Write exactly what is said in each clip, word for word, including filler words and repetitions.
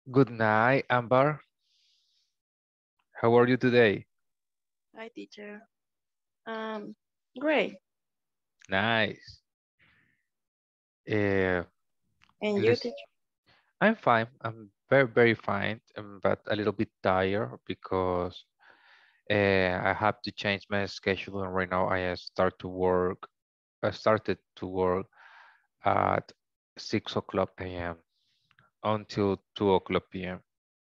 Good night, Amber. How are you today? Hi, teacher. Um, great. Nice. Uh, And you, lis- teacher? I'm fine. I'm very, very fine, um, but a little bit tired because uh, I have to change my schedule. And right now, I uh, start to work. I started to work at six o'clock a m until two o'clock p m.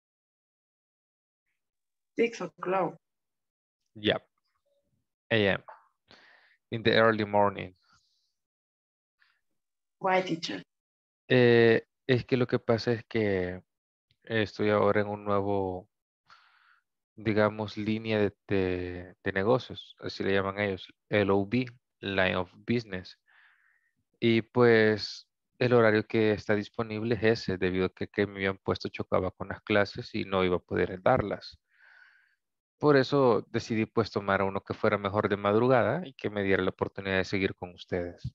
Six o'clock. Yep, a m in the early morning. Why, teacher? Eh, es que lo que pasa es que estoy ahora en un nuevo, digamos, línea de, de- de negocios, así le llaman ellos, L O B, Line of Business. Y pues el horario que está disponible es ese, debido a que, que me habían puesto chocaba con las clases y no iba a poder darlas. Por eso decidí pues tomar a uno que fuera mejor de madrugada y que me diera la oportunidad de seguir con ustedes.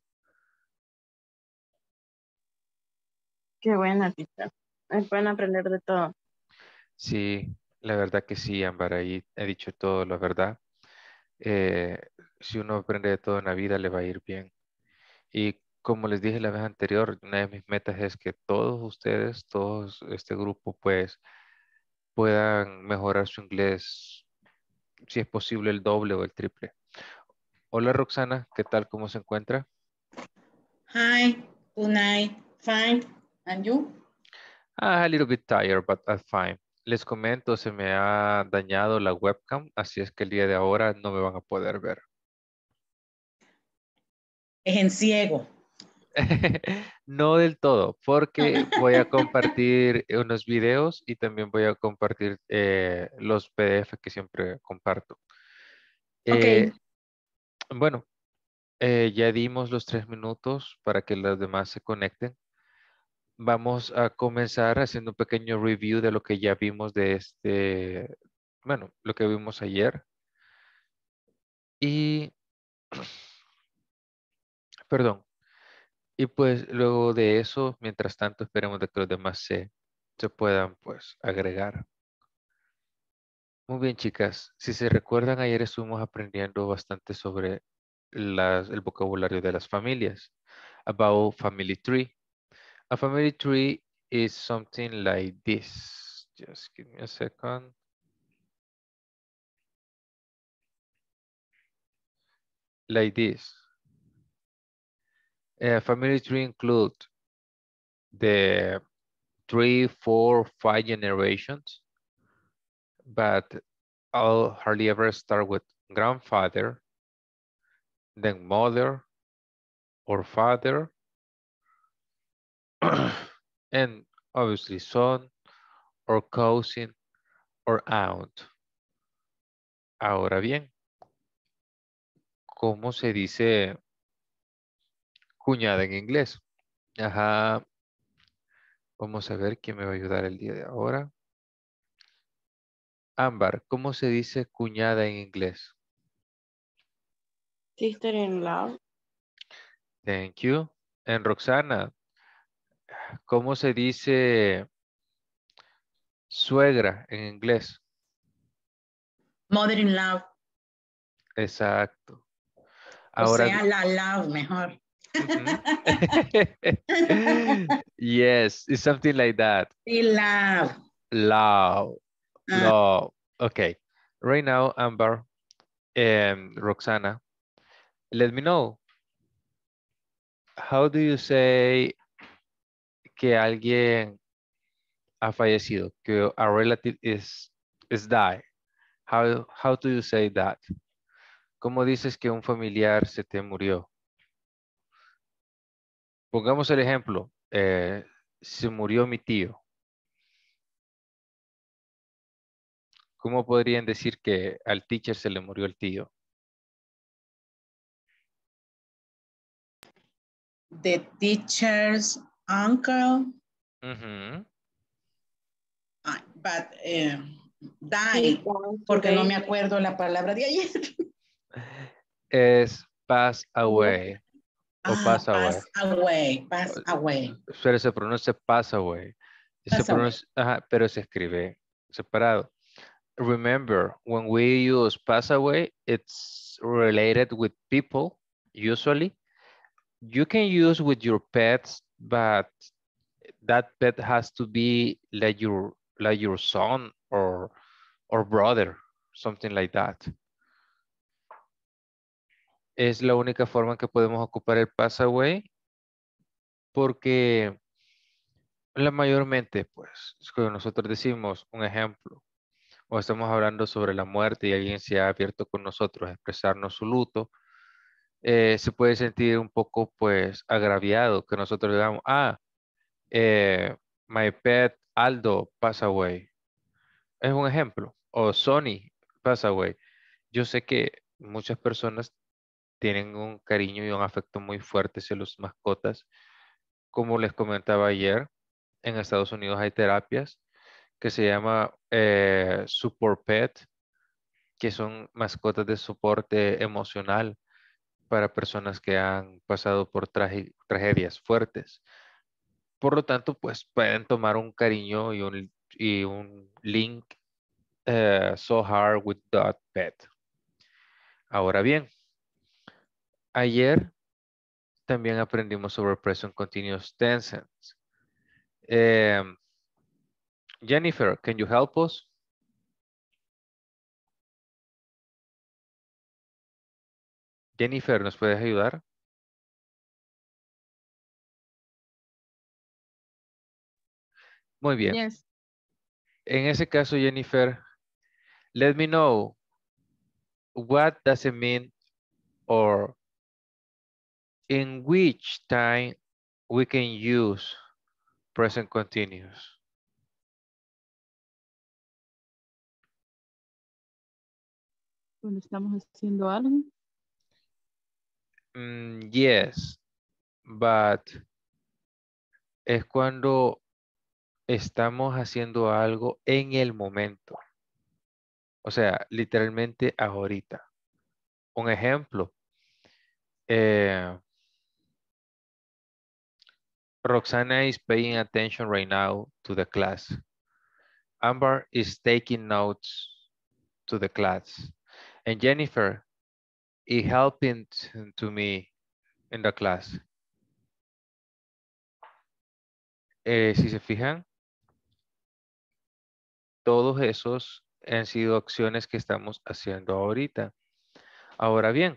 Qué buena, teacher. Es bueno aprender de todo. Sí, la verdad que sí, Ámbar, ahí he dicho todo, la verdad. Eh, si uno aprende de todo en la vida, le va a ir bien. Y como les dije la vez anterior, una de mis metas es que todos ustedes, todos este grupo, pues puedan mejorar su inglés, si es posible, el doble o el triple. Hola Roxana, ¿qué tal? ¿Cómo se encuentra? Hi, good night, fine, and you? Ah, a little bit tired, but I'm fine. Les comento, se me ha dañado la webcam, así es que el día de ahora no me van a poder ver. Es en ciego. No del todo, porque voy a compartir unos videos y también voy a compartir eh, los P D F que siempre comparto. Eh, Ok, bueno, eh, ya dimos los tres minutos para que los demás se conecten. Vamos a comenzar haciendo un pequeño review de lo que ya vimos de este, bueno, lo que vimos ayer. Y, perdón, y pues luego de eso, mientras tanto, esperemos de que los demás se, se puedan pues agregar. Muy bien, chicas. Si se recuerdan, ayer estuvimos aprendiendo bastante sobre las- el vocabulario de las familias. About family tree. A family tree is something like this. Just give me a second. Like this. A family tree include the three, four, five generations, but I'll hardly ever start with grandfather, then mother or father, and obviously son or cousin or aunt. Ahora bien, ¿cómo se dice cuñada en inglés? Ajá, vamos a ver quién me va a ayudar el día de ahora. Ámbar, ¿cómo se dice cuñada en inglés? Sister-in-law. Thank you. En Roxana, ¿cómo se dice suegra en inglés? mother-in-law, Exacto. o Ahora, sea, la love mejor. ujú. Yes, it's something like that. Y love. Love, Ah, love. Okay. Right now, Amber and Roxana, let me know. How do you say que alguien ha fallecido? Que a relative is, is die. How, how do you say that? ¿Cómo dices que un familiar se te murió? Pongamos el ejemplo. eh, se murió mi tío. ¿Cómo podrían decir que al teacher se le murió el tío? the teacher's uncle, Ujú. ah, but eh, He's die, gone porque no today. me acuerdo la palabra de ayer. Es pass away o Ah, pass away. pass away, pass away. Pero se pronuncia pass away. Se Pasa away. pronuncia, ajá, pero se escribe separado. Remember, when we use pass away, it's related with people, usually. You can use with your pets, but that pet has to be like your like your son or or brother, something like that. Es la única forma en que podemos ocupar el pass away porque la mayormente, pues, es que nosotros decimos un ejemplo o estamos hablando sobre la muerte y alguien se ha abierto con nosotros a expresarnos su luto, eh, se puede sentir un poco, pues, agraviado que nosotros digamos, ah, eh, my pet Aldo pass away. Es un ejemplo. O Sony pass away. Yo sé que muchas personas tienen un cariño y un afecto muy fuerte hacia las mascotas. Como les comentaba ayer, en Estados Unidos hay terapias que se llama eh, Support Pet, que son mascotas de soporte emocional para personas que han pasado por trage- tragedias fuertes. Por lo tanto, pues pueden tomar un cariño y un, y un link eh, so hard with that pet. Ahora bien, ayer también aprendimos sobre present continuous tenses. Em, Jennifer, can you help us? Jennifer, ¿nos puedes ayudar? Muy bien. Yes. En ese caso, Jennifer, let me know what does it mean or in which time we can use present continuous. Cuando estamos haciendo algo. Mm, yes, but es cuando estamos haciendo algo en el momento. O sea, literalmente ahorita. Un ejemplo. eh, Roxana is paying attention right now to the class. Amber is taking notes to the class. And Jennifer is helping t- to me in the class. Eh, si se fijan, todos esos han sido acciones que estamos haciendo ahorita. Ahora bien,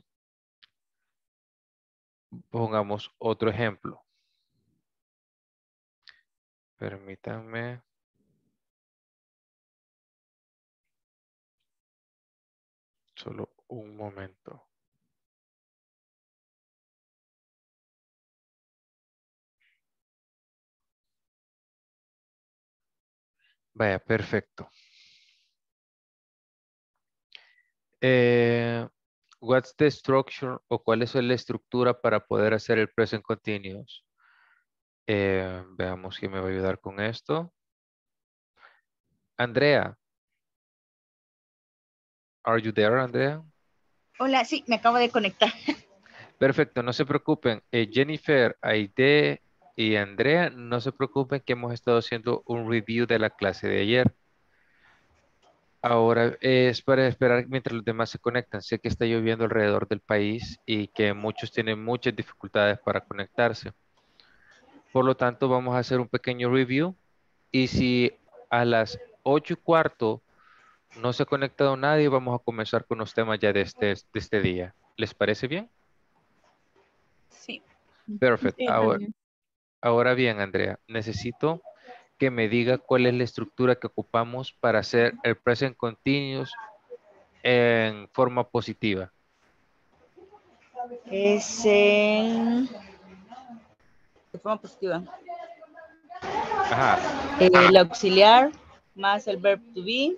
pongamos otro ejemplo. Permítanme. Solo un momento. Vaya, perfecto. Eh, what's the structure o cuál es la estructura para poder hacer el present continuous? Eh, veamos quién me va a ayudar con esto. Andrea. Are you there, Andrea? Hola, sí, me acabo de conectar. Perfecto, no se preocupen. Eh, Jennifer, Aide y Andrea, no se preocupen que hemos estado haciendo un review de la clase de ayer. Ahora eh, es para esperar mientras los demás se conectan. Sé que está lloviendo alrededor del país y que muchos tienen muchas dificultades para conectarse. Por lo tanto, vamos a hacer un pequeño review y si a las ocho y cuarto no se ha conectado nadie, vamos a comenzar con los temas ya de este, de este día. ¿Les parece bien? Sí. Perfecto. Sí, Ahora, también. ahora bien, Andrea, necesito que me diga cuál es la estructura que ocupamos para hacer el present continuous en forma positiva. Es en... de forma positiva. Ajá. El auxiliar más el verb to be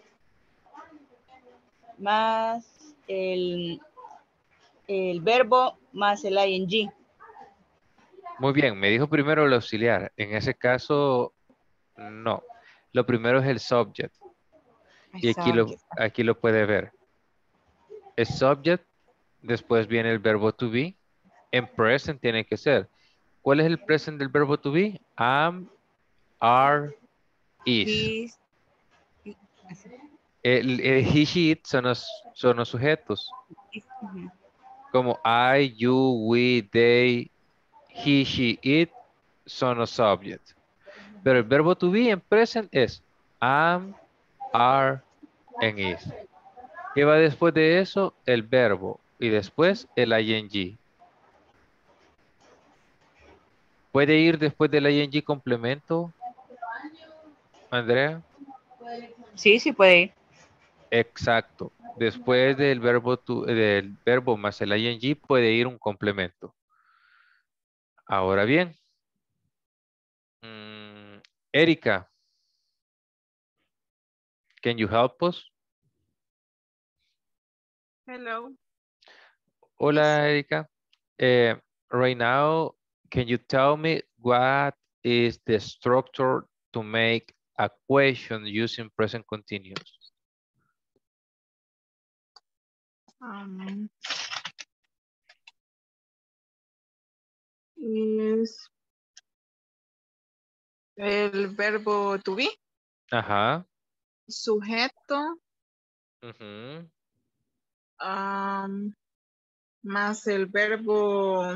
más el, el verbo más el ing. Muy bien, me dijo primero el auxiliar. En ese caso, no. Lo primero es el subject. Y aquí lo, Subject. aquí lo puede ver. El subject, después viene el verbo to be. En present tiene que ser. ¿Cuál es el present del verbo to be? Am, are, is. His, El, el he, she, it son los, son los sujetos. his, ujú. Como I, you, we, they, he, she, it son los subjects. Pero el verbo to be en present es am, are, and is. ¿Qué va después de eso? El verbo. Y después el ing. ¿Puede ir después del ing complemento, Andrea? Sí, sí puede ir. Exacto. Después del verbo, to- del verbo más el ing puede ir un complemento. Ahora bien, mm, Erika, can you help us? Hello. Hola, Erika. Eh, right now, can you tell me what is the structure to make a question using present continuous? Um, es el verbo to be, Ajá. sujeto, Ujú, um, más el verbo,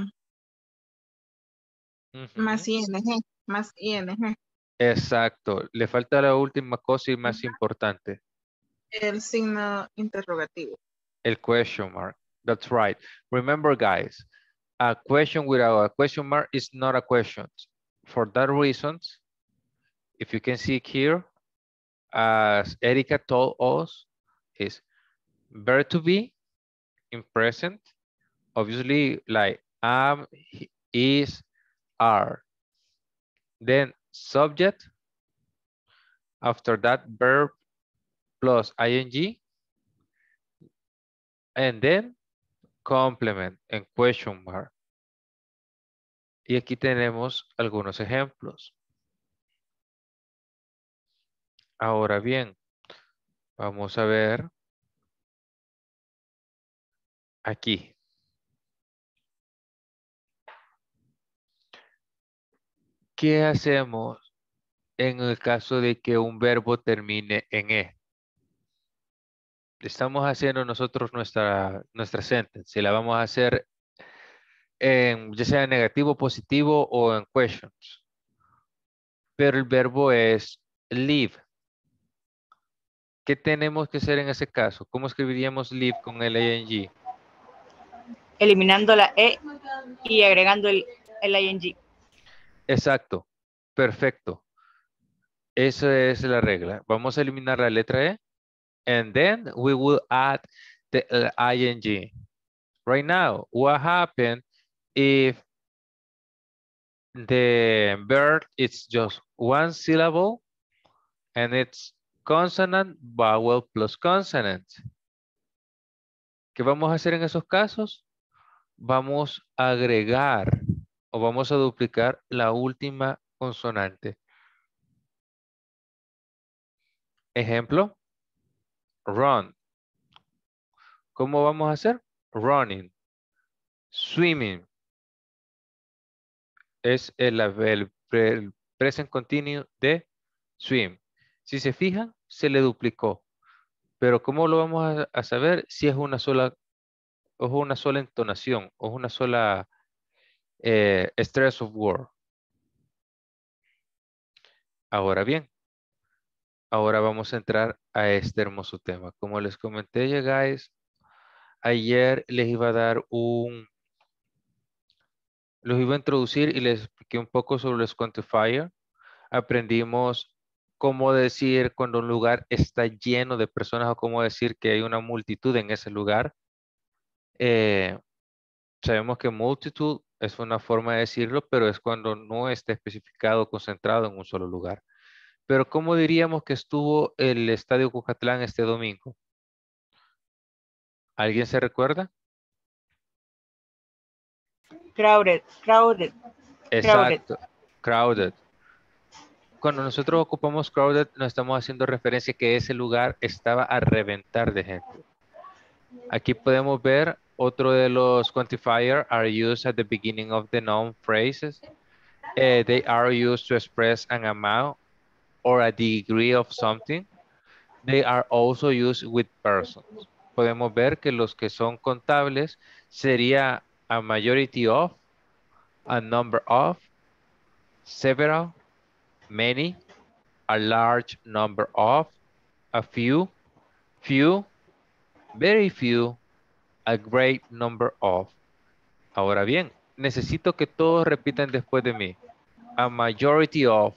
más ujú. ing, más ing. Exacto. Le falta la última cosa y más importante, El signo interrogativo. el question mark. That's right. Remember, guys, a question without a question mark is not a question. For that reason, if you can see it here, as Erika told us, is verb to be in present, obviously like am, he- is, are. Then subject, after that verb plus ing, and then complement and question mark. Y aquí tenemos algunos ejemplos. Ahora bien, vamos a ver aquí. ¿Qué hacemos en el caso de que un verbo termine en E? Estamos haciendo nosotros nuestra, nuestra sentence. Si la vamos a hacer en, ya sea en negativo, positivo o en questions. Pero el verbo es live. ¿Qué tenemos que hacer en ese caso? ¿Cómo escribiríamos live con el ing? Eliminando la E y agregando el, el ing. Exacto. Perfecto. Esa es la regla. Vamos a eliminar la letra E. And then we will add the uh, ing. Right now, what happened if the verb is just one syllable and it's consonant, vowel plus consonant? ¿Qué vamos a hacer en esos casos? Vamos a agregar o vamos a duplicar la última consonante. Ejemplo, run. ¿Cómo vamos a hacer? Running. Swimming. Es el, el, el present continuo de swim. Si se fijan, se le duplicó. Pero ¿cómo lo vamos a, a saber si es una sola, o es una sola entonación o es una sola eh, stress of word? Ahora bien, ahora vamos a entrar a este hermoso tema. Como les comenté, ya guys, ayer les iba a dar un, los iba a introducir y les expliqué un poco sobre los quantifier. Aprendimos cómo decir cuando un lugar está lleno de personas o cómo decir que hay una multitud en ese lugar. Eh, sabemos que multitud es una forma de decirlo, pero es cuando no está especificado, concentrado en un solo lugar. Pero ¿cómo diríamos que estuvo el Estadio Cucatlán este domingo? ¿Alguien se recuerda? Crowded, crowded, crowded. Exacto, crowded. Cuando nosotros ocupamos crowded, nos estamos haciendo referencia que ese lugar estaba a reventar de gente. Aquí podemos ver otro de los quantifiers are used at the beginning of the noun phrases. Uh, they are used to express an amount or a degree of something, they are also used with persons. Podemos ver que los que son contables sería a majority of, a number of, several, many, a large number of, a few, few, very few, a great number of. Ahora bien, necesito que todos repitan después de mí. A majority of,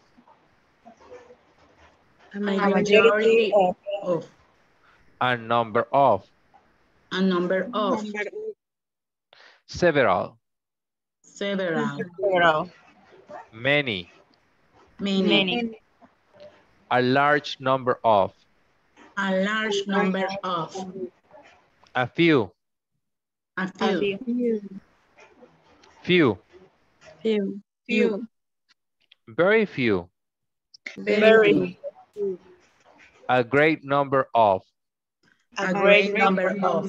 A A majority majority of. of. a number of, A number of. several, Several. Several. many, Many. Many. a large number of, A large number of. a few, A A few. few. few, few, Few. very few, Very. a great number of. A great number of.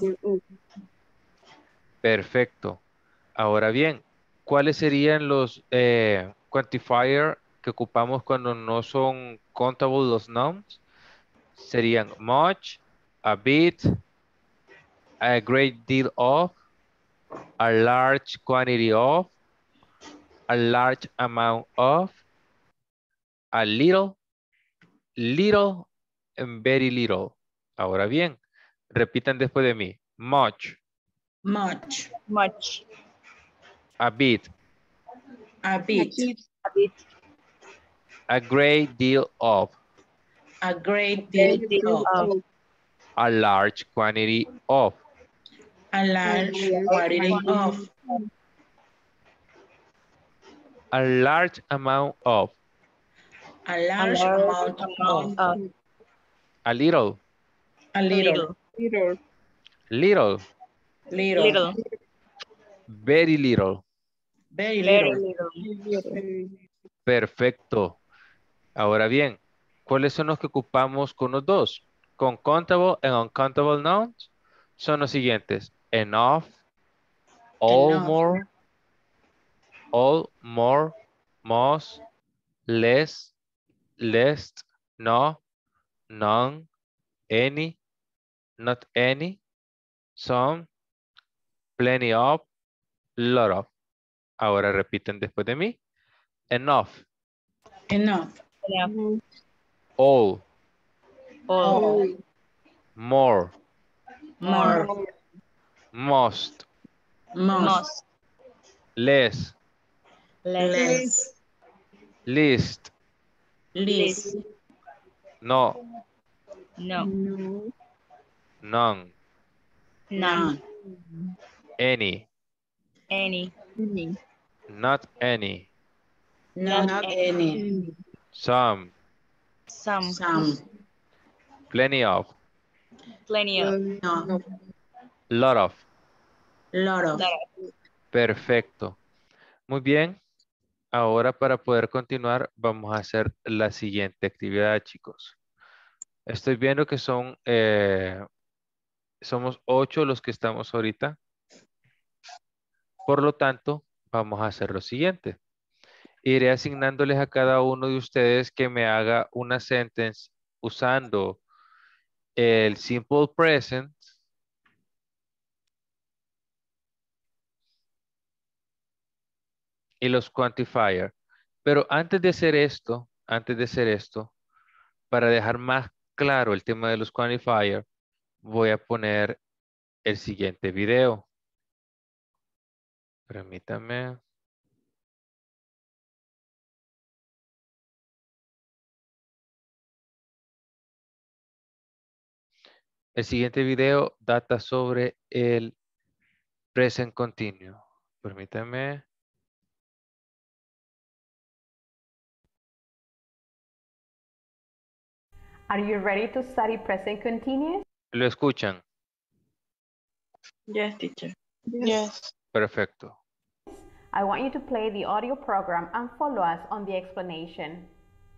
Perfecto. Ahora bien, ¿cuáles serían los eh, quantifier que ocupamos cuando no son countable los nouns? Serían much, a bit, a great deal of, a large quantity of, a large amount of, a little, little, and very little. Ahora bien, repitan después de mí. Much, Much. Much. a bit, A bit. A bit. a great deal of, A great deal of. Of. a large quantity of, A large quantity of. a large amount of, A A large large amount amount of. of. a little, A little. Little. little, Little. Little. very little. Very Very little. little. Perfecto. Ahora bien, ¿cuáles son los que ocupamos con los dos? Con countable and uncountable nouns son los siguientes. Enough, all Enough. more, all more, most, less, less, no, none, any, not any, some, plenty of, lot of. Ahora repiten después de mí. Enough, Enough. Enough. all, All. more, More. most, Most. Most. less, Less. least, Least. no, No. none, None. any, Any. not any, Not Not any. some, Some. Some. plenty of, Plenty of. No. lot of. Lot of. Lot of. Perfecto. Muy bien. Ahora para poder continuar vamos a hacer la siguiente actividad, chicos. Estoy viendo que son, eh, somos ocho los que estamos ahorita. Por lo tanto, vamos a hacer lo siguiente. Iré asignándoles a cada uno de ustedes que me haga una sentence usando el simple present y los quantifier. Pero antes de hacer esto, antes de hacer esto, para dejar más claro el tema de los quantifier, voy a poner el siguiente video. Permítame. El siguiente video data sobre el present continuo. Permítame. Are you ready to study present continuous? ¿Lo escuchan? Yes, teacher. Yes. Perfecto. I want you to play the audio program and follow us on the explanation.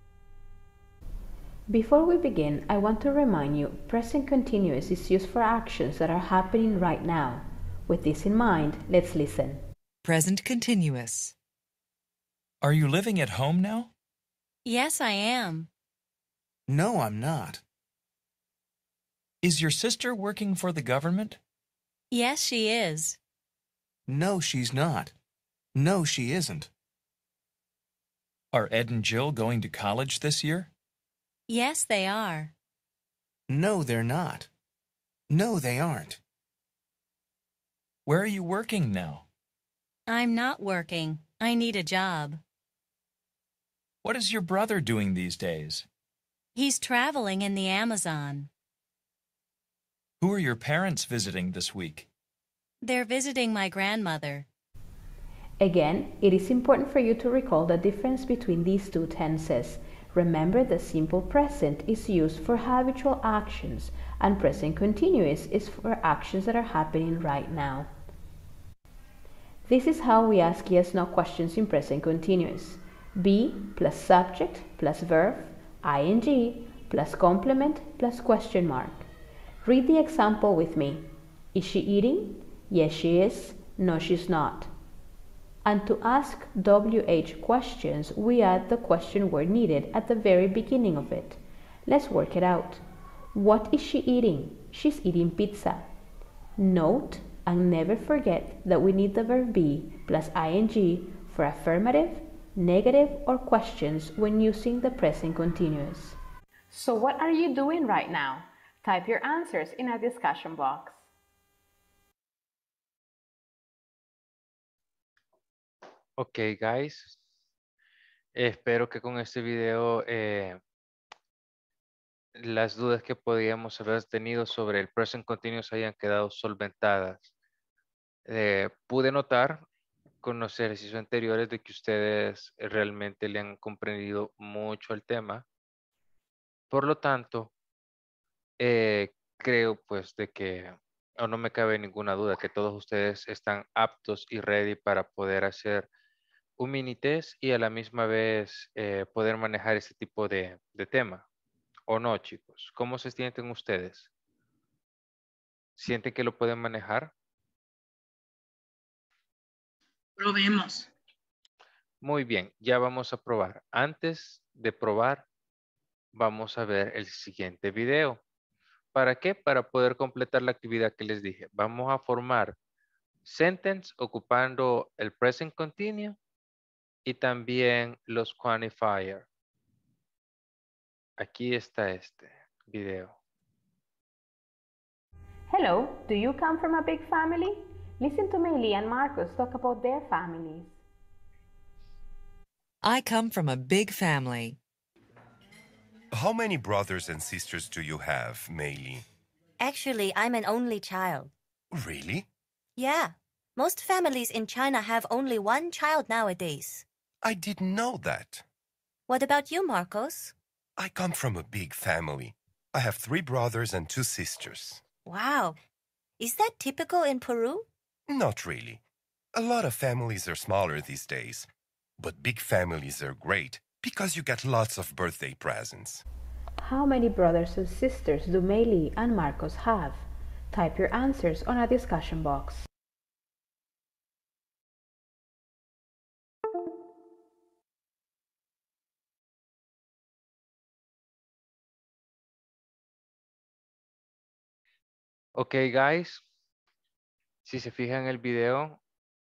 Before we begin, I want to remind you, present continuous is used for actions that are happening right now. With this in mind, let's listen. Present continuous. Are you living at home now? Yes, I am. No, I'm not. Is your sister working for the government? Yes, she is. No, she's not. No, she isn't. Are Ed and Jill going to college this year? Yes, they are. No, they're not. No, they aren't. Where are you working now? I'm not working. I need a job. What is your brother doing these days? He's traveling in the Amazon. Who are your parents visiting this week? They're visiting my grandmother. Again, it is important for you to recall the difference between these two tenses. Remember, the simple present is used for habitual actions and present continuous is for actions that are happening right now. This is how we ask yes/no questions in present continuous. Be plus subject plus verb, ing plus complement plus question mark. Read the example with me. Is she eating? Yes, she is. No, she's not. And to ask W H questions, we add the question word needed at the very beginning of it. Let's work it out. What is she eating? She's eating pizza. Note and never forget that we need the verb be plus ing for affirmative, negative, or questions when using the present continuous. So what are you doing right now? Type your answers in a discussion box. Ok, guys. Espero que con este video eh, las dudas que podíamos haber tenido sobre el present continuous hayan quedado solventadas. Eh, pude notar con los ejercicios anteriores de que ustedes realmente le han comprendido mucho el tema. Por lo tanto, eh, creo pues de que, o no me cabe ninguna duda, que todos ustedes están aptos y ready para poder hacer un mini test y a la misma vez eh, poder manejar este tipo de, de tema. ¿O no, chicos? ¿Cómo se sienten ustedes? ¿Sienten que lo pueden manejar? Probemos. Muy bien, ya vamos a probar. Antes de probar, vamos a ver el siguiente video. ¿Para qué? Para poder completar la actividad que les dije. Vamos a formar sentence ocupando el present continuous y también los quantifier. Aquí está este video. Hello, do you come from a big family? Listen to Meili and Marcos talk about their families. I come from a big family. How many brothers and sisters do you have, Meili? Actually, I'm an only child. Really? Yeah. Most families in China have only one child nowadays. I didn't know that. What about you, Marcos? I come from a big family. I have three brothers and two sisters. Wow. Is that typical in Peru? Not really. A lot of families are smaller these days. But big families are great because you get lots of birthday presents. How many brothers and sisters do Meili and Marcos have? Type your answers on a discussion box. Ok, guys. Si se fijan en el video,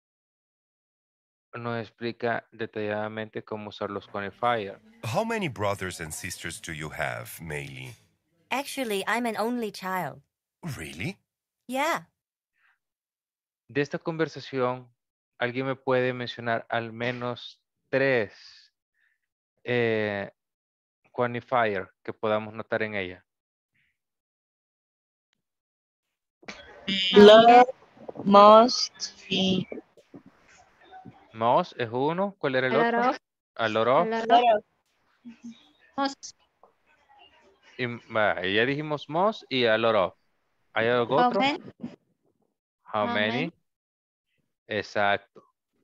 nos explica detalladamente cómo usar los quantifier. How many brothers and sisters do you have, Meili? Actually, I'm an only child. Really? Yeah. De esta conversación, ¿alguien me puede mencionar al menos tres eh, quantifier que podamos notar en ella? Love, must, y Must es uno. ¿Cuál era el A lot otro? of. A lot of. A lot of. Must. Y, va, ya dijimos must y a lot of. ¿Hay algo How otro? many? How How many? many? Exacto.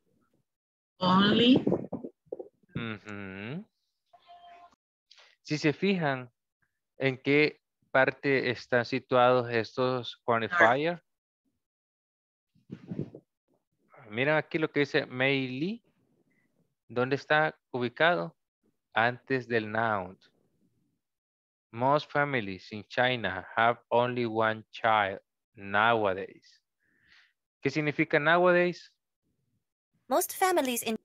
Only. Ujú. Si se fijan en qué parte están situados estos quantifiers. Miren aquí lo que dice Meili. ¿Dónde está ubicado? Antes del noun. Most families in China have only one child nowadays. ¿Qué significa nowadays? Most families in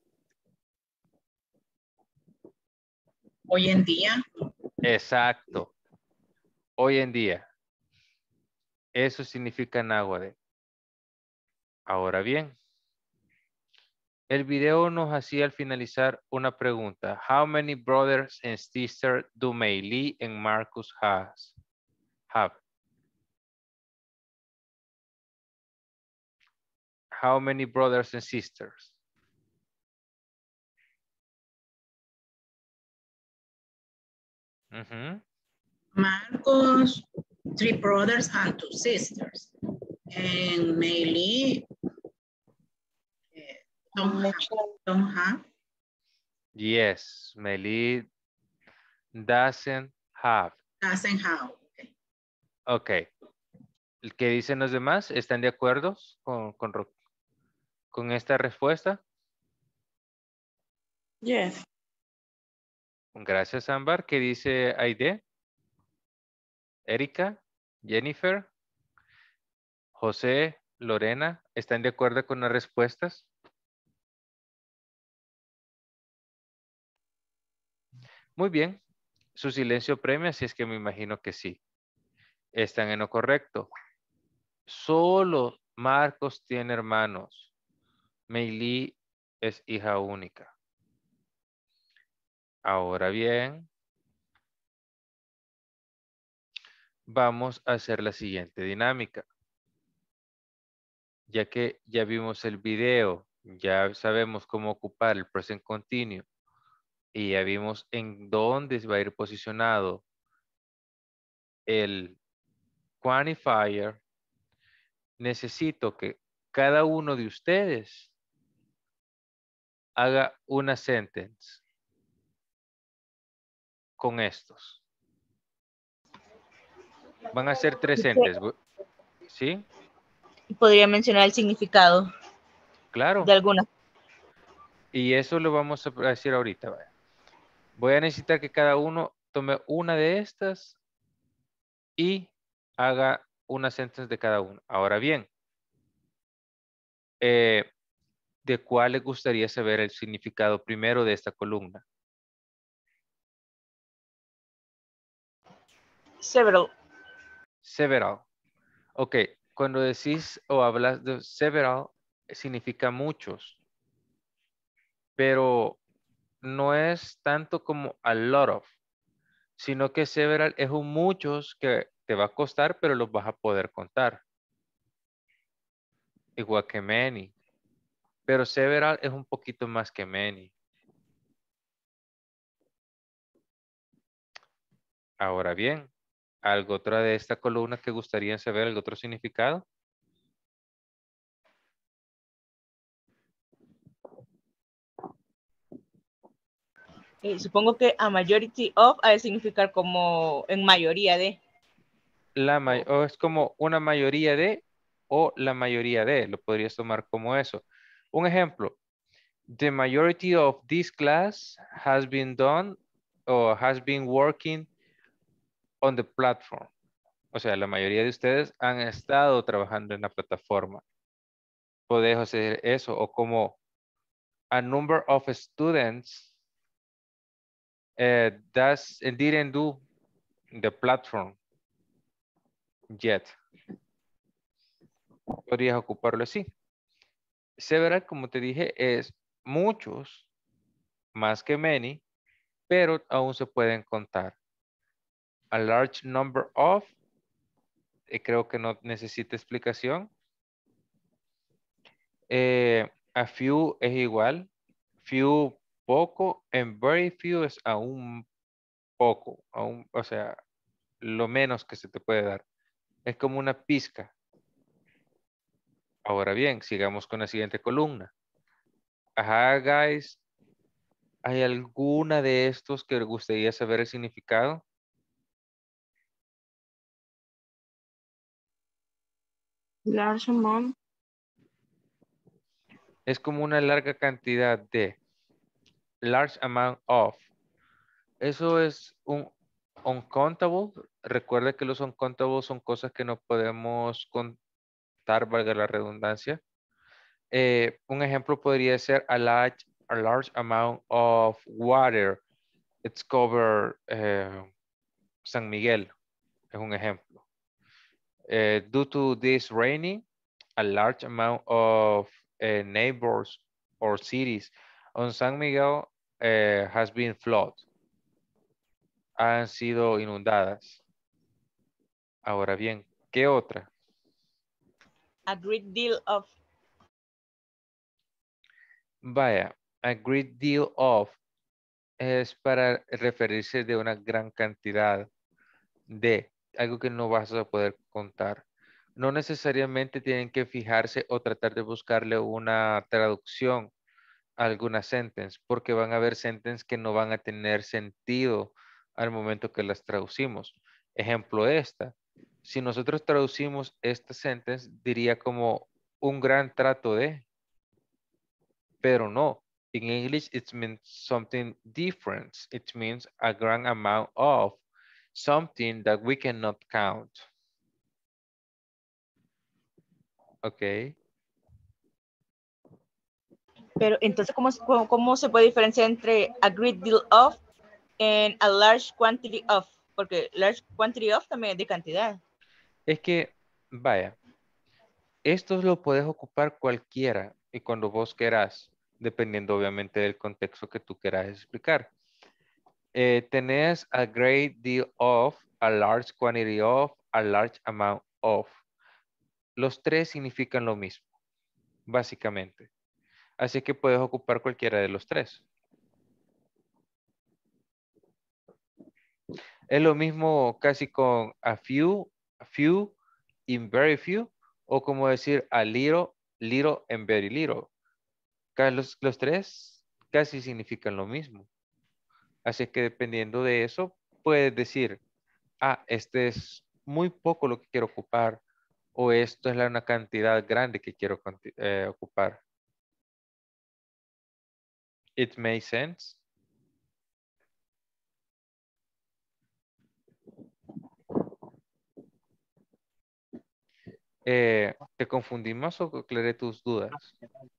Hoy en día. Exacto. Hoy en día. Eso significa nowadays. Ahora bien, el video nos hacía al finalizar una pregunta. How many brothers and sisters do Mei Li and Marcus has, have? How many brothers and sisters? Uh-huh. Marcos, three brothers and two sisters. And Meili, eh, don't have, don't have. Yes, Mei Li doesn't have. Doesn't have. Ok. ¿Qué dicen los demás? ¿Están de acuerdo con, con, con esta respuesta? Yes. Gracias, Ámbar. ¿Qué dice Aide? Erika, Jennifer, José, Lorena, ¿están de acuerdo con las respuestas? Muy bien. Su silencio premia, así es que me imagino que sí. Están en lo correcto. Solo Marcos tiene hermanos. Meili es hija única. Ahora bien, vamos a hacer la siguiente dinámica. Ya que ya vimos el video, ya sabemos cómo ocupar el present continuo y ya vimos en dónde va a ir posicionado el quantifier, necesito que cada uno de ustedes haga una sentence con estos. Van a ser tres sentences, ¿sí? Podría mencionar el significado. Claro. De alguna. Y eso lo vamos a decir ahorita. Vaya. Voy a necesitar que cada uno tome una de estas y haga una sentence de cada uno. Ahora bien, eh, ¿de cuál les gustaría saber el significado primero de esta columna? Several. Several. Ok, cuando decís o hablas de several, significa muchos. Pero no es tanto como a lot of, sino que several es un muchos que te va a costar, pero los vas a poder contar. Igual que many. Pero several es un poquito más que many. Ahora bien, ¿algo otra de esta columna que gustaría saber, algo otro significado? Eh, supongo que a majority of ha de significar como en mayoría de. La may o es como una mayoría de o la mayoría de, lo podrías tomar como eso. Un ejemplo, the majority of this class has been done or has been working on the platform. O sea, la mayoría de ustedes han estado trabajando en la plataforma. Podés hacer eso o como a number of students uh, does, didn't do the platform yet. Podrías ocuparlo así. Several, como te dije, es muchos, más que many, pero aún se pueden contar. A large number of, eh, creo que no necesita explicación. Eh, a few es igual. Few, poco, and very few es aún poco, aún, o sea, lo menos que se te puede dar. Es como una pizca. Ahora bien, sigamos con la siguiente columna. Ajá, guys. ¿Hay alguna de estos que les gustaría saber el significado? Large amount. Es como una larga cantidad de. Large amount of. Eso es un uncountable, recuerde que los uncountables son cosas que no podemos contar, valga la redundancia. Eh, un ejemplo podría ser a large, a large amount of water. It's covered eh, San Miguel, es un ejemplo. Eh, due to this raining, a large amount of uh, neighbors or cities on San Miguel uh, has been flooded. Han sido inundadas. Ahora bien, ¿qué otra? A great deal of. Vaya, a great deal of es para referirse de una gran cantidad de algo que no vas a poder contar. No necesariamente tienen que fijarse o tratar de buscarle una traducción a alguna sentence, porque van a haber sentences que no van a tener sentido al momento que las traducimos. Ejemplo esta. Si nosotros traducimos esta sentence, diría como un gran trato de, pero no. In English, it means something different. It means a grand amount of something that we cannot count. Ok. Pero entonces, ¿cómo, cómo, cómo se puede diferenciar entre a great deal of and a large quantity of? Porque large quantity of también es de cantidad. Es que, vaya, esto lo puedes ocupar cualquiera y cuando vos querás, dependiendo obviamente del contexto que tú quieras explicar. Eh, tenés a great deal of, a large quantity of, a large amount of. Los tres significan lo mismo, básicamente. Así que puedes ocupar cualquiera de los tres. Es lo mismo casi con a few, a few, in very few, o como decir a little, little, and very little. Los, los tres casi significan lo mismo. Así que dependiendo de eso, puedes decir, ah, este es muy poco lo que quiero ocupar, o esto es la, una cantidad grande que quiero eh, ocupar. It makes sense. Eh, ¿Te confundí más o aclaré tus dudas?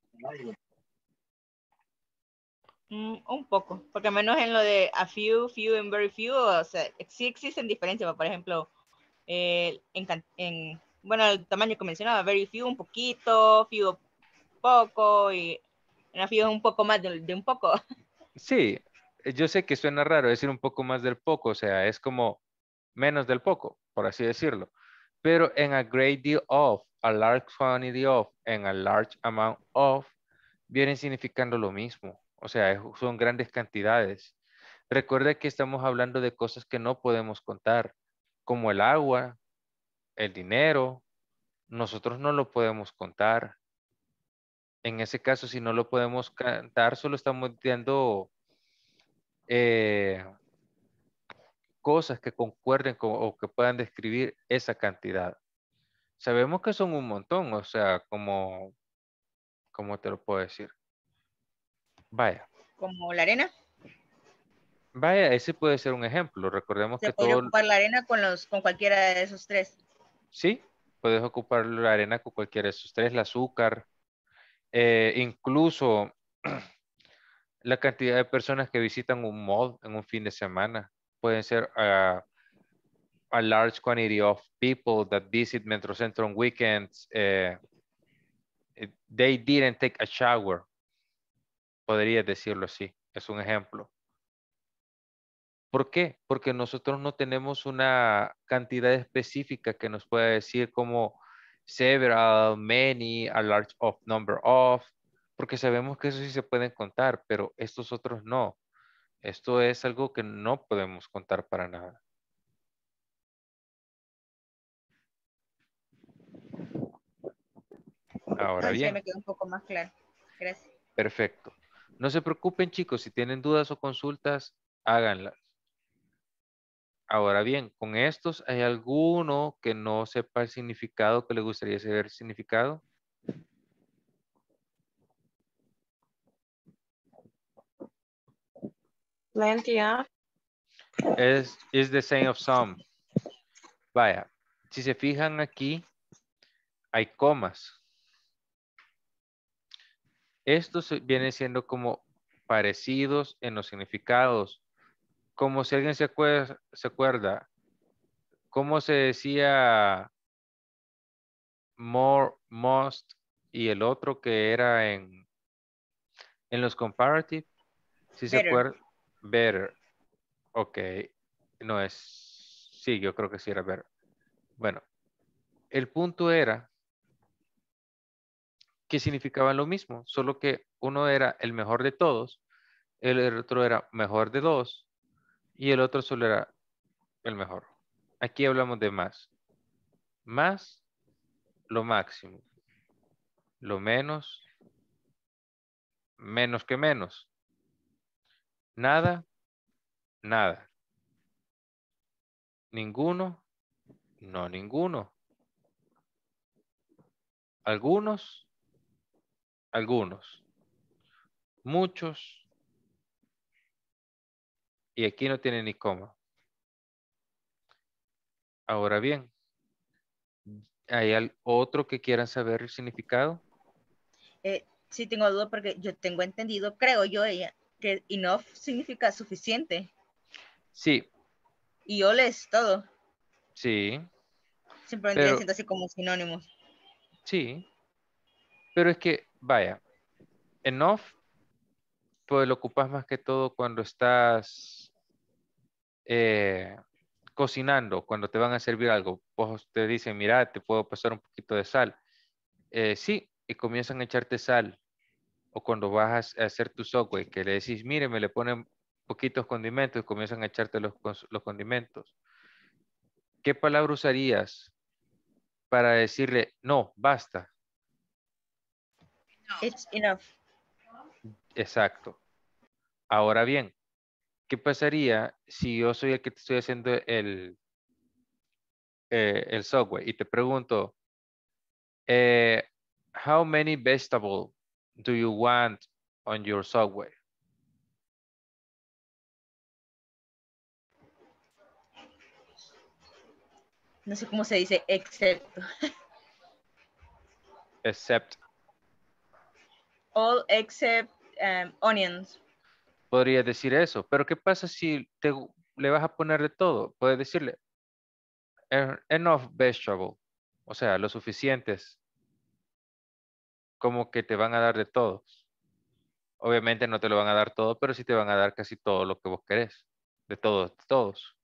Mm, un poco, porque menos en lo de a few, few and very few, o sea, sí existen diferencias, por ejemplo, eh, en, en, bueno, el tamaño que mencionaba, very few, un poquito, few, poco, y en a few es un poco más de, de un poco. Sí, yo sé que suena raro decir un poco más del poco, o sea, es como menos del poco, por así decirlo. Pero en a great deal of, a large quantity of, en a large amount of, vienen significando lo mismo. O sea, es- son grandes cantidades. Recuerda que estamos hablando de cosas que no podemos contar, como el agua, el dinero. Nosotros no lo podemos contar. En ese caso, si no lo podemos contar, solo estamos dando eh, cosas que concuerden con, o que puedan describir esa cantidad. Sabemos que son un montón, o sea, como, ¿cómo te lo puedo decir? Vaya. Como la arena. Vaya, ese puede ser un ejemplo. Recordemos Se que podría todo... ocupar la arena con, los, con cualquiera de esos tres. Sí, puedes ocupar la arena con cualquiera de esos tres, el azúcar, eh, incluso la cantidad de personas que visitan un mall en un fin de semana. Pueden ser uh, a large quantity of people that visit Metro Centro on weekends. Uh, they didn't take a shower. Podría decirlo así. Es un ejemplo. ¿Por qué? Porque nosotros no tenemos una cantidad específica que nos pueda decir como several, many, a large of, number of, porque sabemos que eso sí se pueden contar, pero estos otros no. Esto es algo que no podemos contar para nada. Ahora Ay, sí, bien. me quedó un poco más claro. Gracias. Perfecto. No se preocupen, chicos, si tienen dudas o consultas, háganlas. Ahora bien, con estos, ¿hay alguno que no sepa el significado, que le gustaría saber el significado? Plenty of. Es is the same of some. Vaya, si se fijan aquí, hay comas. Estos se- vienen siendo como parecidos en los significados. Como si alguien se acuerda, se acuerda, ¿cómo se decía more, most y el otro que era en, en los comparative? Si se Better. acuerda, better. Ok, no es, sí, yo creo que sí era better. Bueno, el punto era que significaban lo mismo, solo que uno era el mejor de todos, el otro era mejor de dos y el otro solo era el mejor. Aquí hablamos de más. Más, lo máximo. Lo menos, menos que menos. Nada, nada. Ninguno, no ninguno. Algunos, algunos. Muchos, y aquí no tiene ni coma. Ahora bien, ¿hay al- otro que quieran saber el significado? Eh, sí tengo duda porque yo tengo entendido, creo yo, ella, que enough significa suficiente. Sí, Y all es todo. sí, Siempre vendría pero siendo así como sinónimos. sí, pero es que, vaya, enough, pues lo ocupas más que todo cuando estás eh, cocinando, cuando te van a servir algo. Pues te dicen, mira, te puedo pasar un poquito de sal. Eh, sí, y comienzan a echarte sal. O cuando vas a a hacer tu software, que le decís, mire, me le ponen poquitos condimentos y comienzan a echarte los, cons- los condimentos. ¿Qué palabra usarías para decirle, no, basta? It's enough. Exacto. Ahora bien, ¿qué pasaría si yo soy el que te estoy haciendo el, eh, el software y te pregunto, eh, how many vegetables do you want on your software? No sé cómo se dice, excepto. Except, All except um, onions. podría decir eso, pero ¿qué pasa si te, le vas a poner de todo? Puedes decirle, "En- enough vegetable, o sea, lo suficientes, como que te van a dar de todos. Obviamente no te lo van a dar todo, pero sí te van a dar casi todo lo que vos querés, de todos, de todos.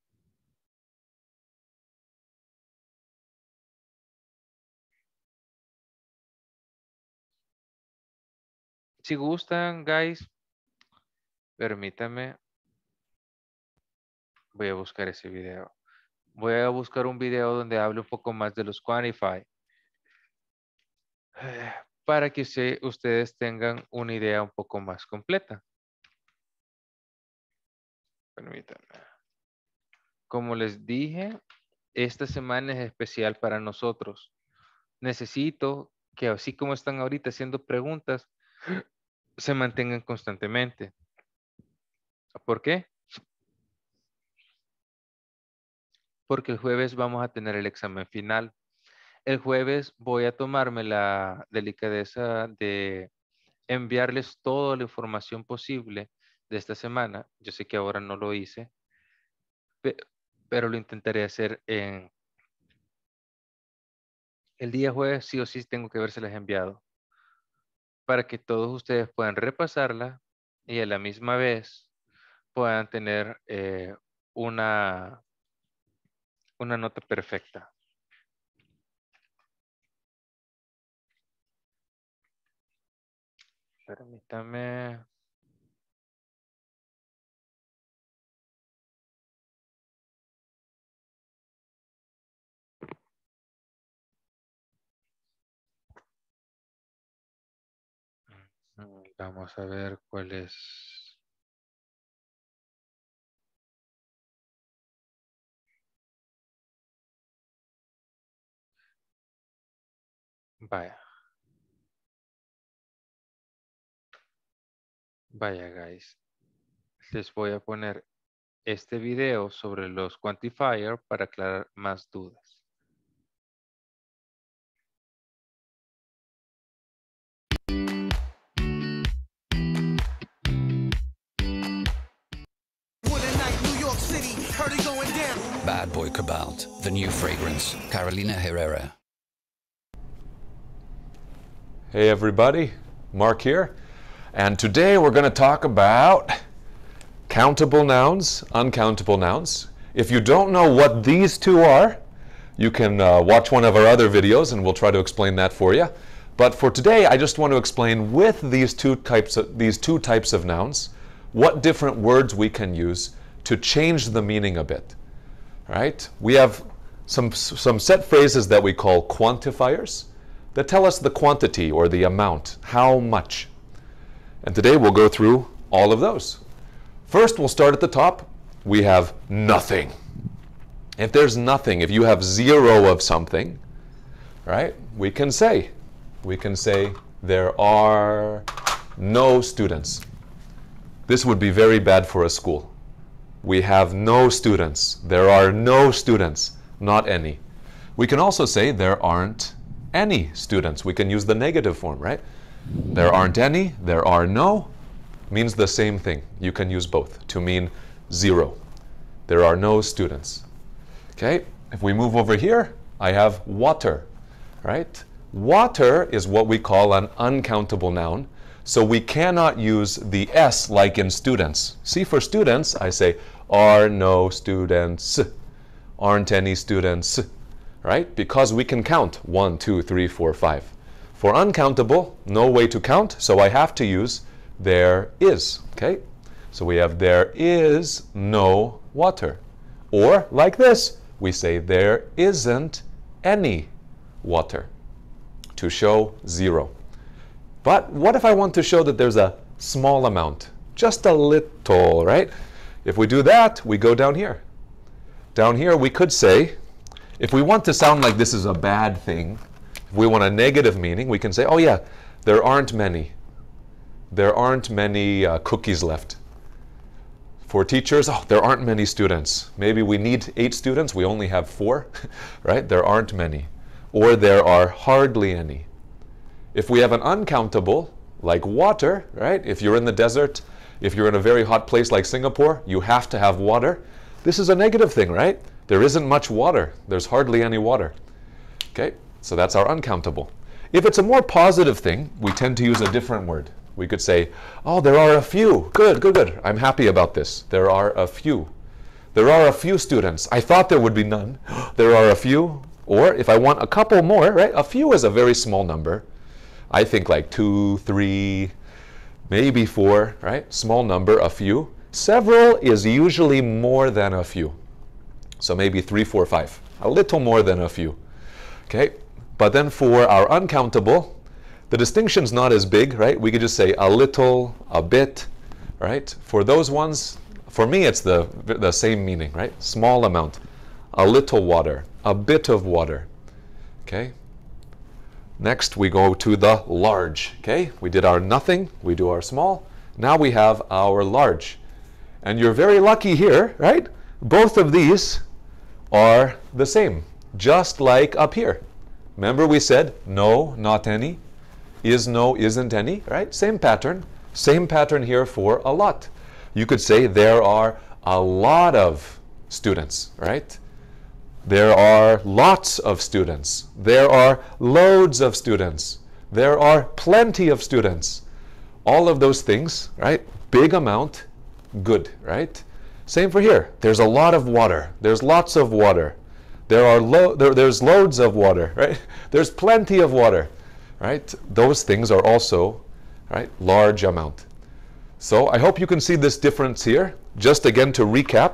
Si gustan, guys, permítame, voy a buscar ese video. Voy a buscar un video donde hable un poco más de los Quantify, eh, para que se- ustedes tengan una idea un poco más completa. Permítanme. Como les dije, esta semana es especial para nosotros. Necesito que así como están ahorita haciendo preguntas, se mantengan constantemente. ¿Por qué? Porque el jueves vamos a tener el examen final. El jueves voy a tomarme la delicadeza de enviarles toda la información posible de esta semana. Yo sé que ahora no lo hice, pe- pero lo intentaré hacer en el día jueves. Sí o sí tengo que habérselas enviado para que todos ustedes puedan repasarla y a la misma vez puedan tener eh, una, una nota perfecta. Permítame. Mm, Vamos a ver cuál es. Vaya. Vaya, guys. Les voy a poner este video sobre los quantifiers para aclarar más dudas. Bad Boy Cobalt, the new fragrance, Carolina Herrera. Hey everybody, Mark here, and today we're going to talk about countable nouns, uncountable nouns. If you don't know what these two are, you can uh, watch one of our other videos and we'll try to explain that for you. But for today, I just want to explain with these two types of, these two types of nouns, what different words we can use to change the meaning a bit. Right? We have some, some set phrases that we call quantifiers that tell us the quantity or the amount, how much. And today we'll go through all of those. First, we'll start at the top. We have nothing. If there's nothing, if you have zero of something, right, we can say, we can say there are no students. This would be very bad for a school. We have no students. There are no students, not any. We can also say there aren't any students. We can use the negative form, right? There aren't any, there are no, means the same thing. You can use both to mean zero. There are no students. Okay, if we move over here, I have water, right? Water is what we call an uncountable noun. So we cannot use the S like in students. See, for students, I say, are no students, aren't any students, right? Because we can count one, two, three, four, five. For uncountable, no way to count, so I have to use there is, okay? So we have there is no water. Or like this, we say there isn't any water to show zero. But what if I want to show that there's a small amount, just a little, right? If we do that, we go down here. Down here, we could say, if we want to sound like this is a bad thing, if we want a negative meaning, we can say, oh yeah, there aren't many. There aren't many uh, cookies left. For teachers, oh, there aren't many students. Maybe we need eight students, we only have four, right? There aren't many. Or there are hardly any. If we have an uncountable, like water, right? If you're in the desert, if you're in a very hot place like Singapore, you have to have water. This is a negative thing, right? There isn't much water. There's hardly any water. Okay, so that's our uncountable. If it's a more positive thing, we tend to use a different word. We could say, oh, there are a few. Good, good, good. I'm happy about this. There are a few. There are a few students. I thought there would be none. There are a few. Or if I want a couple more, right? A few is a very small number. I think like two, three, maybe four, right? Small number, a few. Several is usually more than a few. So maybe three, four, five. A little more than a few. Okay? But then for our uncountable, the distinction's not as big, right? We could just say a little, a bit, right? For those ones, for me it's the, the same meaning, right? Small amount. A little water, a bit of water. Okay? Next, we go to the large, okay? We did our nothing, we do our small. Now we have our large. And you're very lucky here, right? Both of these are the same, just like up here. Remember we said no, not any, is no, isn't any, right? Same pattern, same pattern here for a lot. You could say there are a lot of students, right? There are lots of students. There are loads of students. There are plenty of students. All of those things, right? Big amount, good, right? Same for here. There's a lot of water. There's lots of water. There are lo there, there's loads of water, right? There's plenty of water, right? Those things are also, right, large amount. So I hope you can see this difference here. Just again to recap.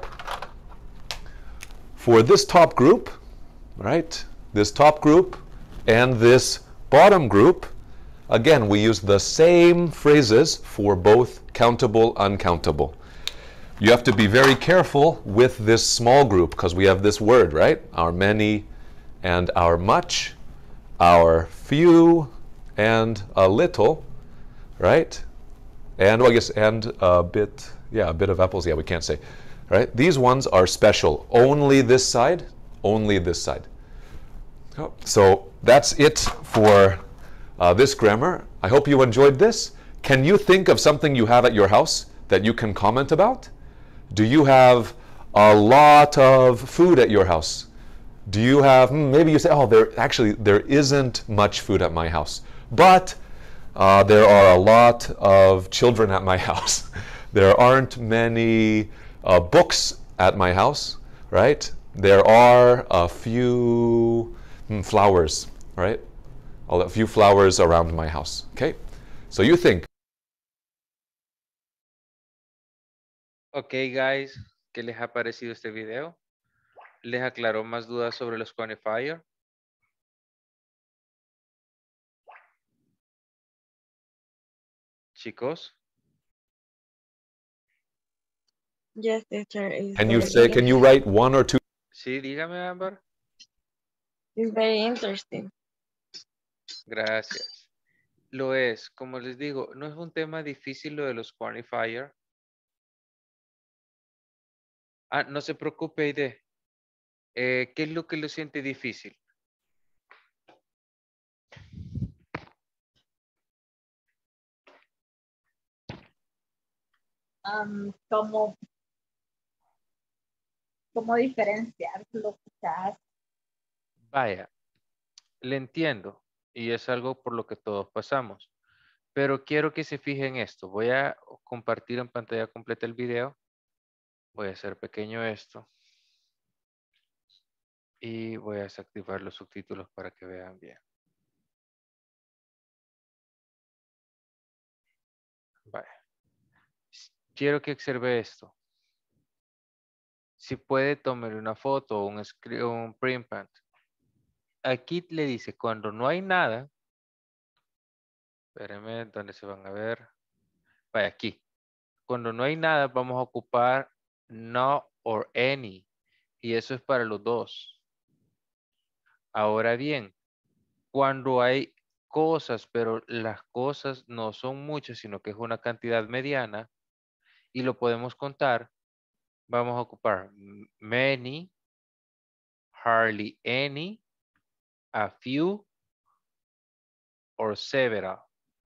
For this top group, right, this top group and this bottom group, again, we use the same phrases for both countable, uncountable. You have to be very careful with this small group because we have this word, right? Our many and our much, our few and a little, right? And well, I guess and a bit, yeah, a bit of apples, yeah, we can't say. right? These ones are special. Only this side, only this side. Oh, so that's it for uh, this grammar. I hope you enjoyed this. Can you think of something you have at your house that you can comment about? Do you have a lot of food at your house? Do you have, hmm, maybe you say, oh, there actually, there isn't much food at my house, but uh, there are a lot of children at my house. There aren't many uh, books at my house, right? There are a few hmm, flowers, right? A few flowers around my house, okay? So you think. Ok, guys, ¿qué les ha parecido este video? ¿Les aclaró más dudas sobre los quantifiers? Chicos. Yes, teacher. It's Can you very, say, can you write one or two? Sí, dígame, Amber. it's very interesting. Gracias. Lo es, como les digo, no es un tema difícil lo de los quantifiers. Ah, no se preocupe, Aide. Eh, ¿Qué es lo que lo siente difícil? Um, como, como diferenciarlo quizás. Vaya, le entiendo y es algo por lo que todos pasamos, pero quiero que se fijen en esto. Voy a compartir en pantalla completa el video. Voy a hacer pequeño esto y voy a desactivar los subtítulos para que vean bien. Vaya. Quiero que observe esto. Si puede, tomar una foto o un, screen- un print pant. Aquí le dice, cuando no hay nada, espérenme, ¿dónde se van a ver? Vaya, aquí. Cuando no hay nada, vamos a ocupar no or any. Y eso es para los dos. Ahora bien, cuando hay cosas, pero las cosas no son muchas, sino que es una cantidad mediana, y lo podemos contar, vamos a ocupar many, hardly any, a few, or several.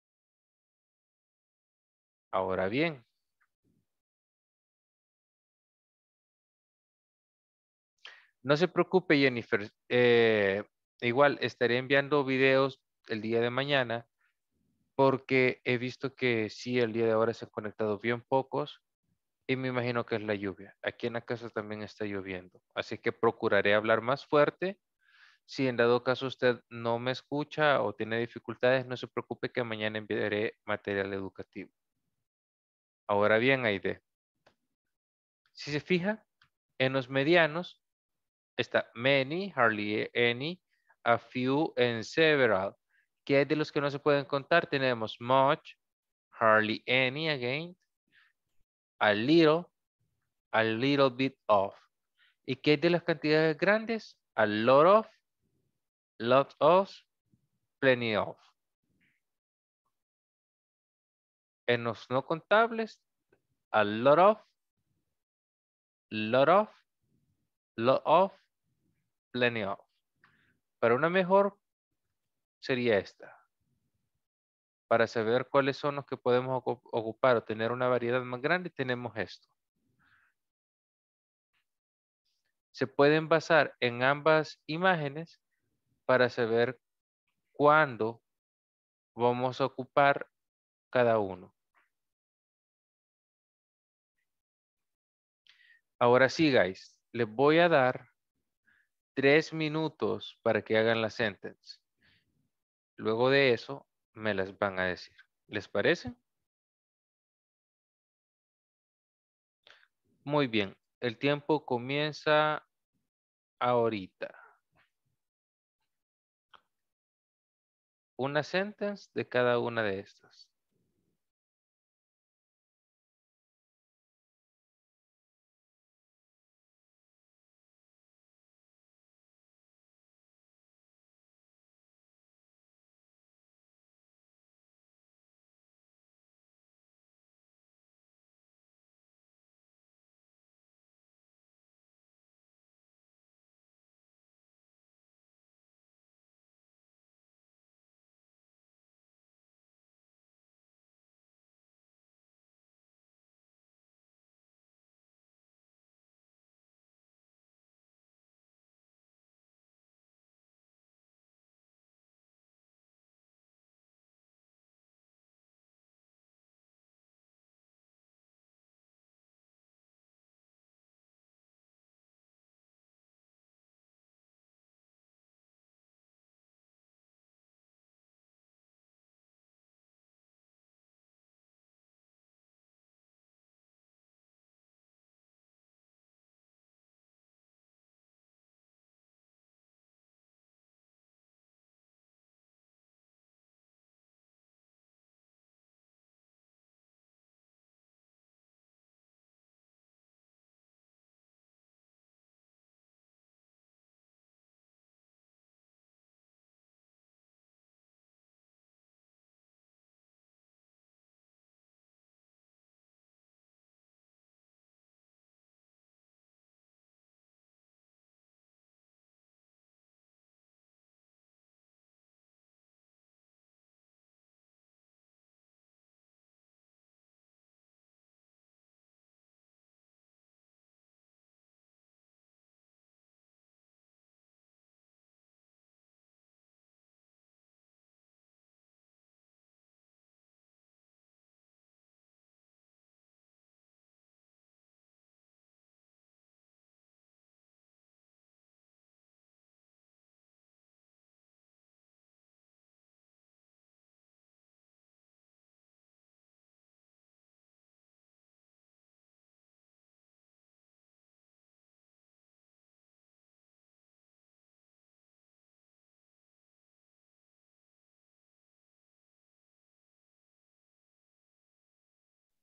Ahora bien, no se preocupe, Jennifer. eh, igual estaré enviando videos el día de mañana porque he visto que sí, el día de ahora se han conectado bien pocos y me imagino que es la lluvia. Aquí en la casa también está lloviendo, así que procuraré hablar más fuerte. Si en dado caso usted no me escucha o tiene dificultades, no se preocupe que mañana enviaré material educativo. Ahora bien, Aide, si se fija, en los medianos está many, hardly any, a few, and several. ¿Qué hay de los que no se pueden contar? Tenemos much, hardly any, again, a little, a little bit of. ¿Y qué hay de las cantidades grandes? A lot of, lot of, plenty of. En los no contables, a lot of, lot of, lot of, plenty of. Para una mejor sería esta. Para saber cuáles son los que podemos ocupar o tener una variedad más grande, tenemos esto. Se pueden basar en ambas imágenes para saber cuándo vamos a ocupar cada uno. Ahora sí, guys, les voy a dar tres minutos para que hagan la sentence. Luego de eso, me las van a decir. ¿Les parece? Muy bien. El tiempo comienza ahorita. Una sentence de cada una de estas.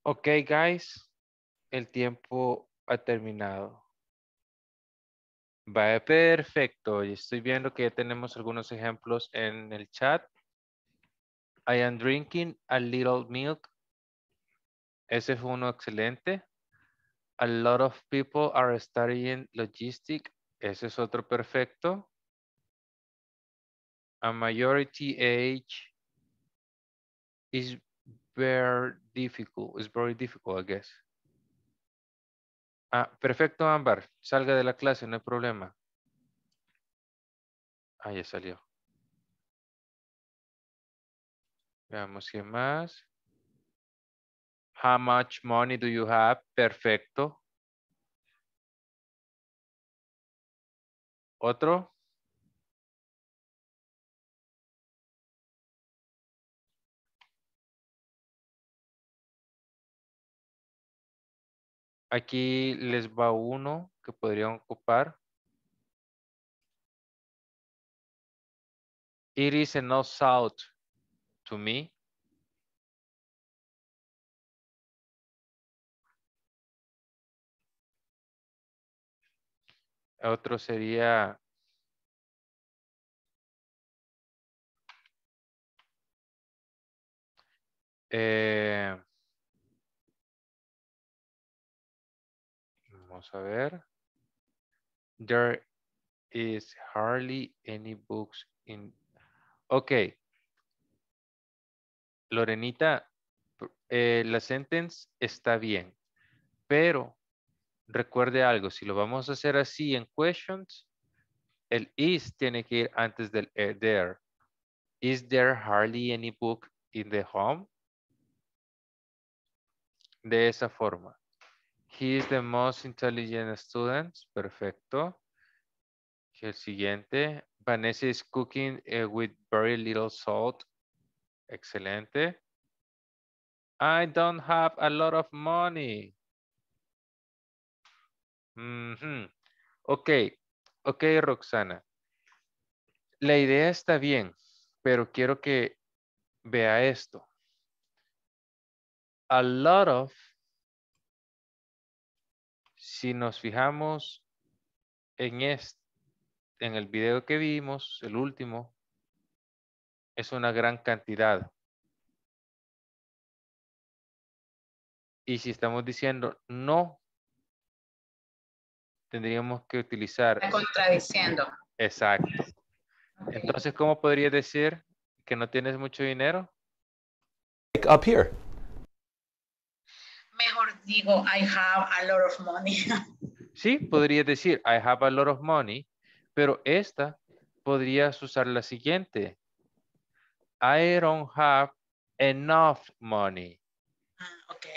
Ok, guys, el tiempo ha terminado. Va, perfecto. Y estoy viendo que ya tenemos algunos ejemplos en el chat. I am drinking a little milk. Ese fue uno excelente. A lot of people are studying logistics. Ese es otro perfecto. A majority age is very difficult. It's very difficult, I guess. Ah, perfecto, Ámbar. Salga de la clase, no hay problema. Ah, ya salió. Veamos qué más. How much money do you have? Perfecto. ¿Otro? Aquí les va uno que podrían ocupar. It is enough salt to me. Otro sería eh, vamos a ver. There is hardly any books in. Ok. Lorenita, eh, la sentence está bien, pero recuerde algo, si lo vamos a hacer así en questions, el is tiene que ir antes del eh, there. Is there hardly any book in the home? De esa forma. He is the most intelligent student. Perfecto. El siguiente. Vanessa is cooking uh, with very little salt. Excelente. I don't have a lot of money. Mm-hmm. Ok. Ok, Roxana. La idea está bien, pero quiero que vea esto. A lot of, si nos fijamos en este, en el video que vimos, el último, es una gran cantidad. Y si estamos diciendo no, tendríamos que utilizar. Está contradiciendo. Exacto. Okay. Entonces, ¿cómo podrías decir que no tienes mucho dinero? Like up here. Mejor digo, I have a lot of money. Sí, podrías decir, I have a lot of money, pero esta podrías usar la siguiente. I don't have enough money. Ah, ok.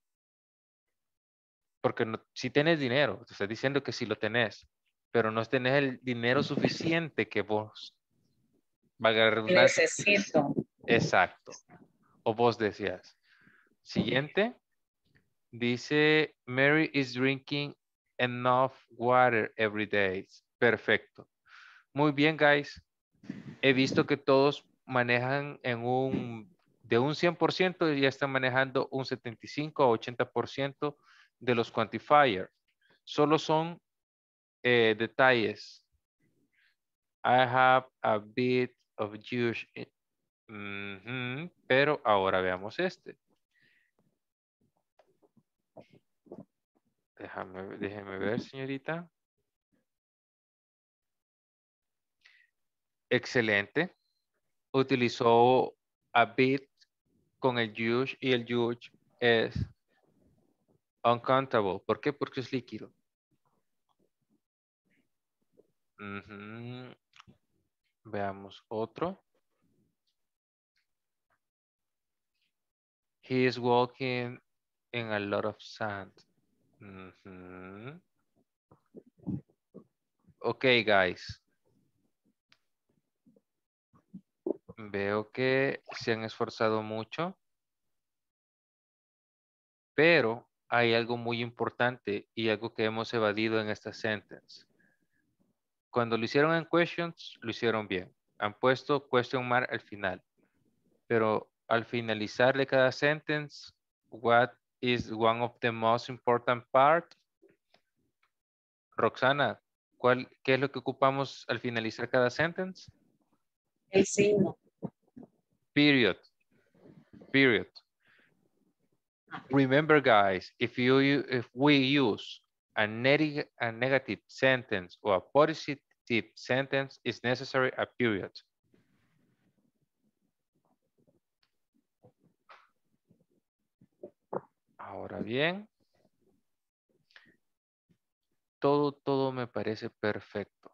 Porque no, si tienes dinero, te estás diciendo que sí lo tenés, pero no tenés el dinero suficiente que vos valga la redundancia. Necesito. Exacto. O vos decías. Siguiente. Dice, Mary is drinking enough water every day. Perfecto. Muy bien, guys. He visto que todos manejan en un, de un cien por ciento, ya están manejando un setenta y cinco a ochenta por ciento de los quantifiers. Solo son eh, detalles. I have a bit of juice. Mm-hmm. Pero ahora veamos este. Déjame, déjeme ver, señorita. Excelente. Utilizó a bit con el juice y el juice es uncountable. ¿Por qué? Porque es líquido. Uh-huh. Veamos otro. He is walking in a lot of sand. Uh-huh. Ok, guys. Veo que se han esforzado mucho. Pero hay algo muy importante y algo que hemos evadido en esta sentence. Cuando lo hicieron en questions, lo hicieron bien. Han puesto question mark al final. Pero al finalizar de cada sentence, what is one of the most important part. Roxana, ¿cuál, ¿qué es lo que ocupamos al finalizar cada sentence? El signo. Period. Period. Remember, guys, if you if we use a, neg a negative sentence or a positive sentence, it's necessary a period. Ahora bien, todo, todo me parece perfecto.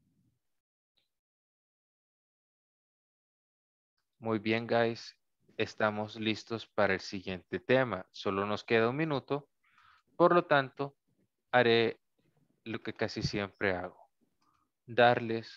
Muy bien, guys. Estamos listos para el siguiente tema. Solo nos queda un minuto. Por lo tanto, haré lo que casi siempre hago. Darles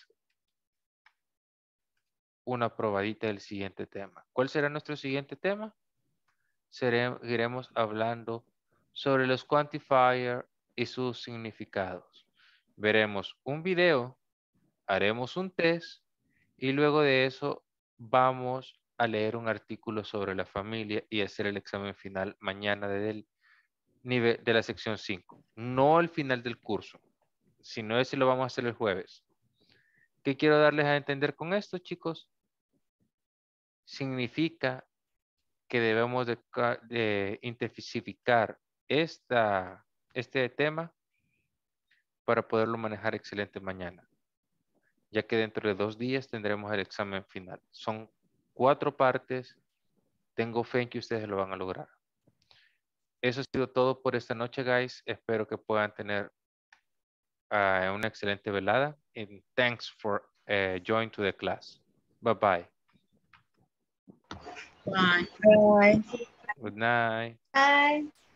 una probadita del siguiente tema. ¿Cuál será nuestro siguiente tema? Seguiremos hablando sobre los quantifiers y sus significados. Veremos un video, haremos un test y luego de eso vamos a leer un artículo sobre la familia y hacer el examen final mañana del nivel de la sección cinco. No el final del curso, sino ese lo vamos a hacer el jueves. ¿Qué quiero darles a entender con esto, chicos? Significa que debemos de, de intensificar esta, este tema para poderlo manejar excelente mañana, ya que dentro de dos días tendremos el examen final. Son cuatro partes. Tengo fe en que ustedes lo van a lograr. Eso ha sido todo por esta noche, guys. Espero que puedan tener uh, una excelente velada. And thanks for uh, joining to the class. Bye-bye. Bye. Bye. Good night. Bye.